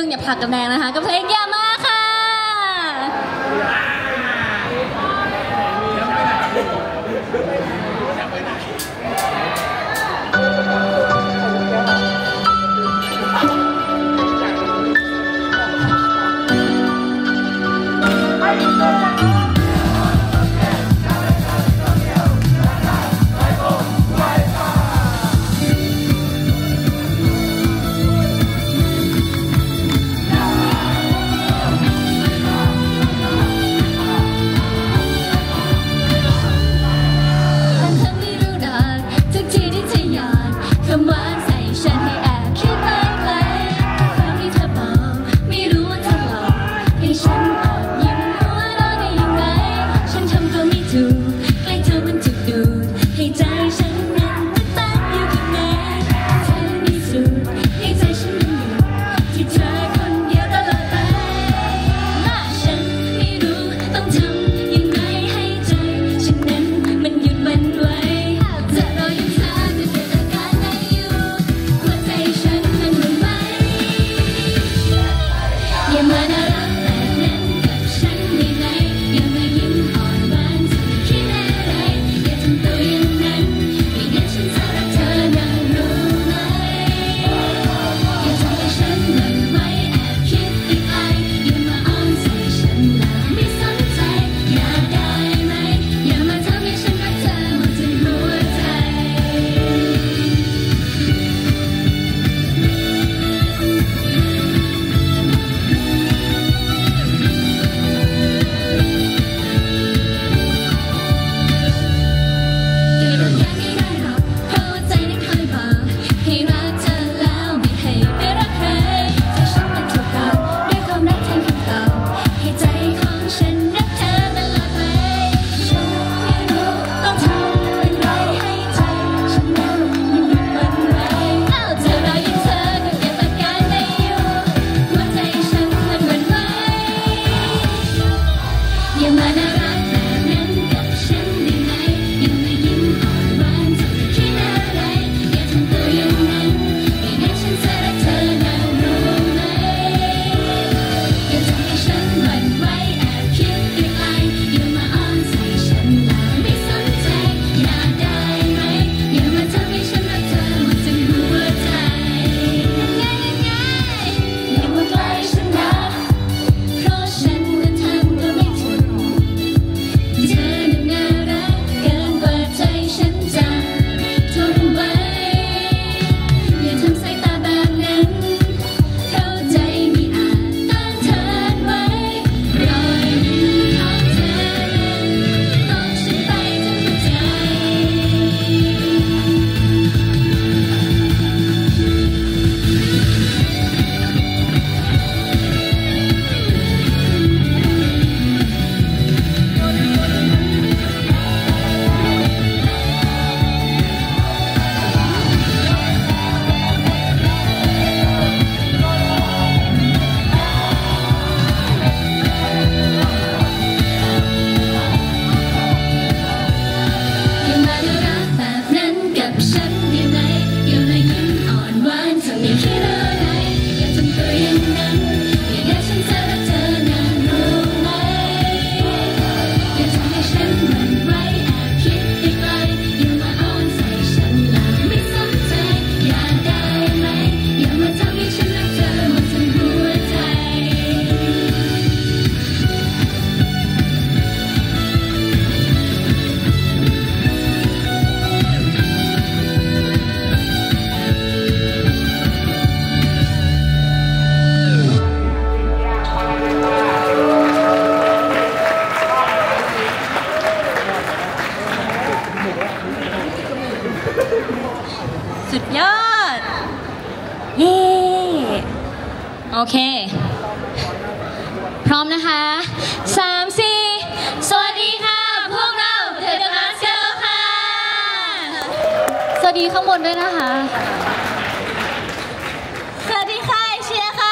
อย่าผลักกันแรงนะคะกับเพลงอย่ามาค่ะสุดยอดเย้โอเคพร้อมนะคะ3 4สวัสดีค่ะพวกเรา The Glass Girl ค่ะสวัสดีข้างบนด้วยนะคะสวัสดีค่ะเชียร์ค่ะ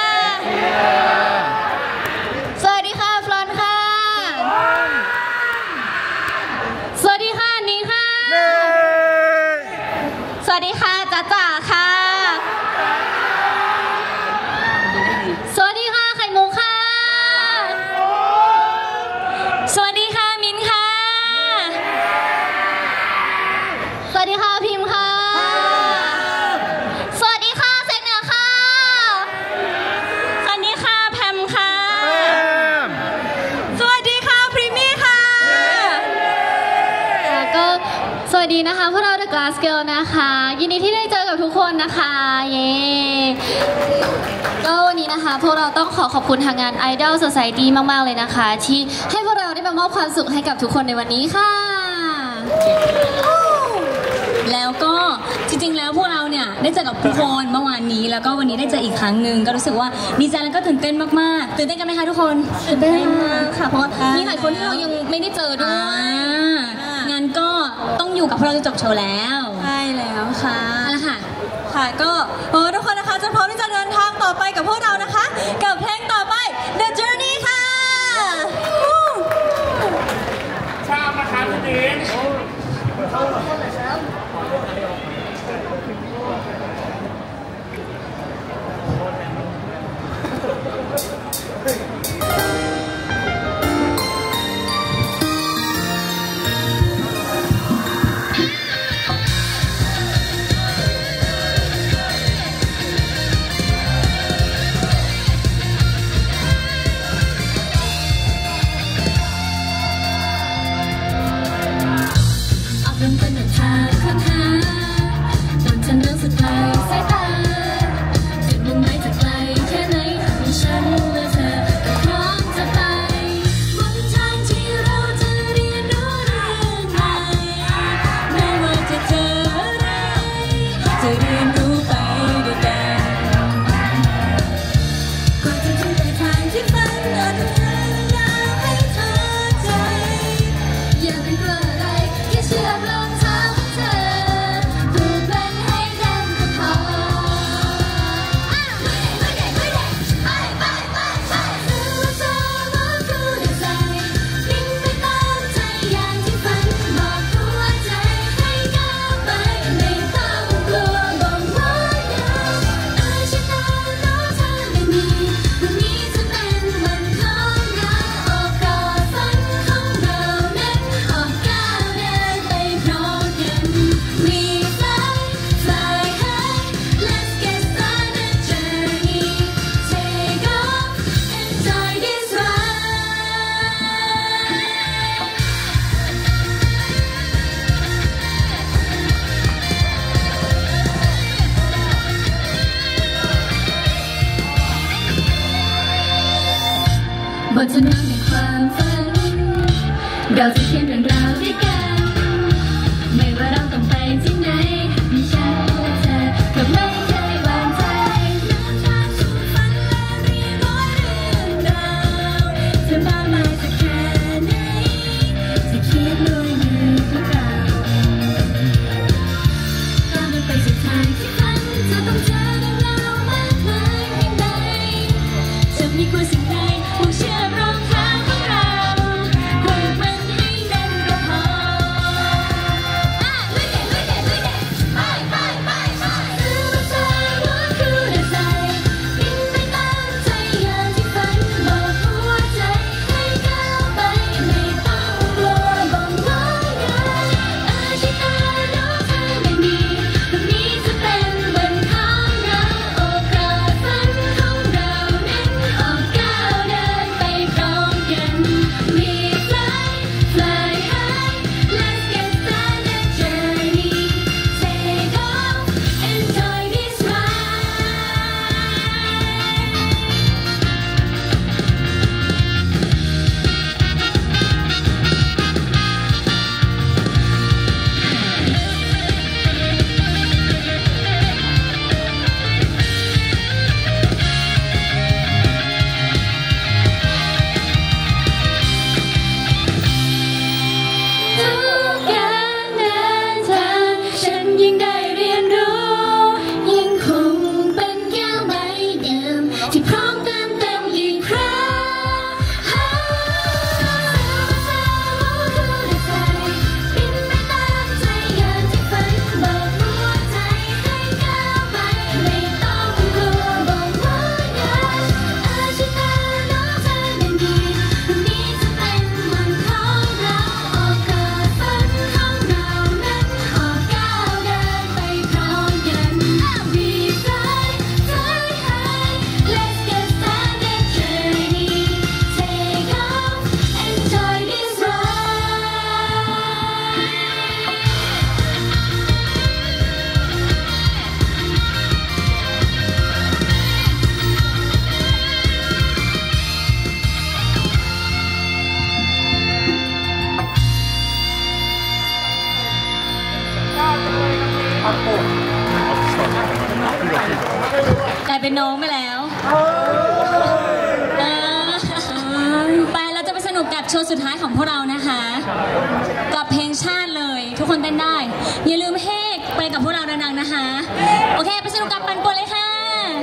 สวัสดีค่ะฟลอนค่ะสวัสดีค่ะนิ้งค่ะสวัสดีค่ะจ๋าจ๋าค่ะวัสดีนะคะพวกเรา The Glass Girl นะคะยินดีที่ได้เจอกับทุกคนนะคะเย้ก็วันนี้นะคะพวกเราต้องขอบคุณทางงาน Idol Society มากๆเลยนะคะที่ให้พวกเราได้มามอบความสุขให้กับทุกคนในวันนี้ค่ะแล้วก็จริงๆแล้วพวกเราเนี่ยได้เจอกับทุกคนเมื่อวานนี้แล้วก็วันนี้ได้เจออีกครั้งหนึ่งก็รู้สึกว่าดีใจแล้วก็ตื่นเต้นมากๆตื่นเต้นกันไหมคะทุกคนตื่นเต้นมากค่ะเพราะว่ามีหลายคนที่เรายังไม่ได้เจอด้วยงั้นก็ต้องอยู่กับพวกเราจนจบโชว์แล้วใช่แล้วค่ะแล้วค่ะก็ทุกคนนะคะจะพร้อมที่จะเดินทางต่อไปกับพวกเรานะคะกับเพลงต่อไป The Journey ค่ะชามาค่ะคุณดินบทจะนำในความฝันเราจะเขียนเรื่องราวด้วยกันไม่ว่าเราต้องไปที่ไหนมีฉันและเธอก็ไม่เคยวางใจเดินทางสู่ฝันและเรียนรู้เรื่องราวจะมากมายสักแค่ไหนจะเขียนด้วยมือของเราก้าวไปสุดทางที่ฝันจะต้องเจอเรื่องราวมากมายเพียงใดจะมีความสิ่งใดเชื่อมรองเท้าของเราผูกมันให้แน่นก็พอเป็นน้องไปแล้วไปเราจะไปสนุกกับโชว์สุดท้ายของพวกเรานะคะกับเพลงชาติเลยทุกคนเต้นได้อย่าลืมเฮกไปกับพวกเราดังๆนะคะโอเคไปสนุกกับปั่นป่วนเลยค่ะ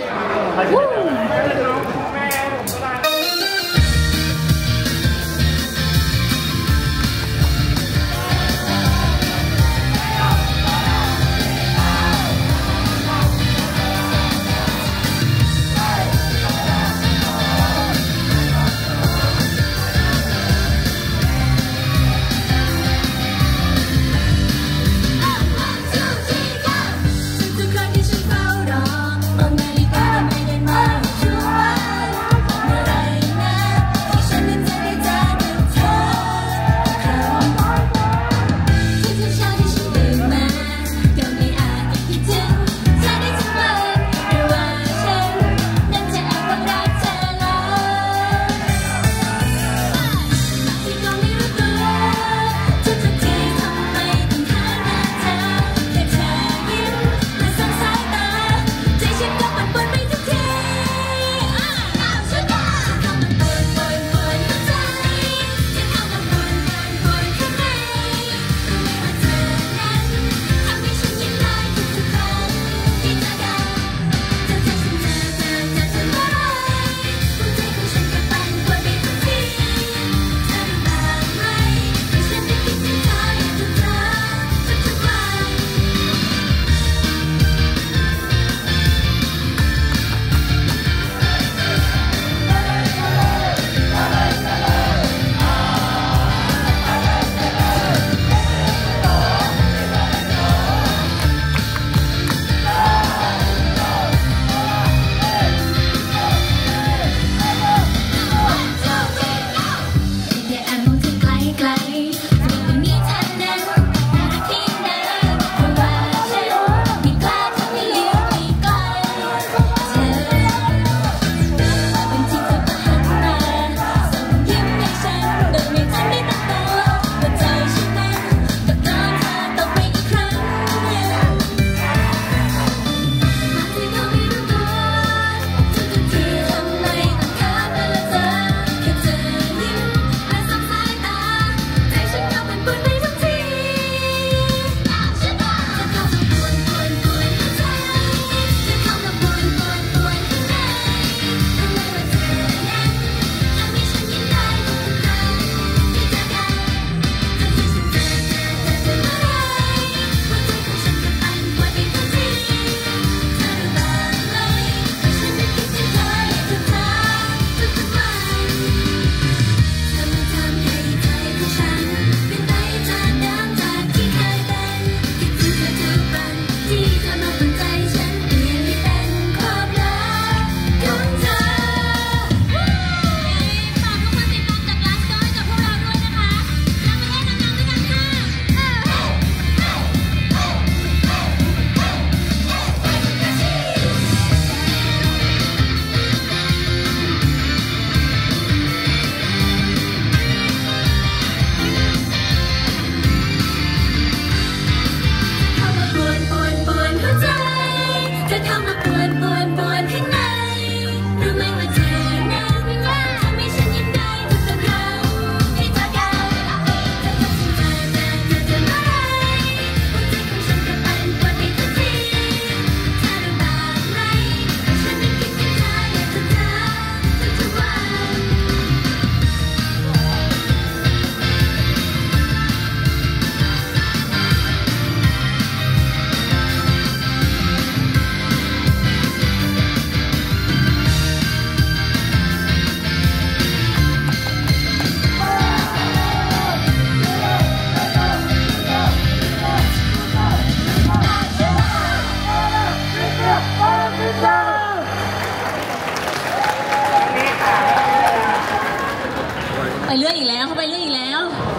ไปเรื่อยอีกแล้วเขาไปเรื่อยอีกแล้ว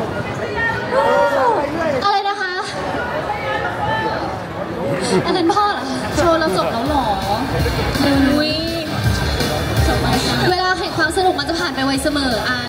อะไรนะคะอันนั้นพ่อเหรอโชว์เราจบแล้วหรออุ้ยจบไปเวลาแห่งความสนุกมันจะผ่านไปไวเสมอ